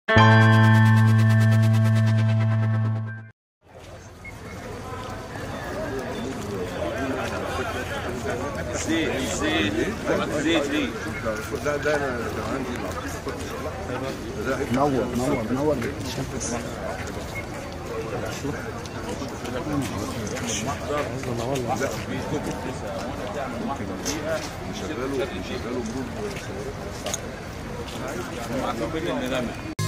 زيت لي. لا ده انا عندي نور الشمس. نشغله جروب.